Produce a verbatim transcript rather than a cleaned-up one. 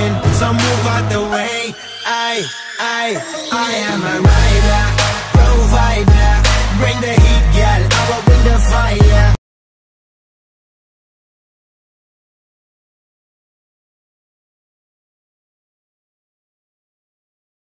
so move out the way. I, I, I am a rider.